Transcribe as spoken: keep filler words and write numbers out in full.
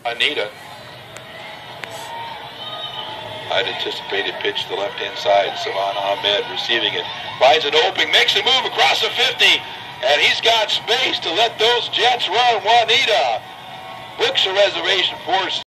Anita. I'd anticipated pitch to the left-hand side. Savan Ahmed receiving it. Finds an opening, makes a move across the fifty, and he's got space to let those Jets run. Juanita books a reservation for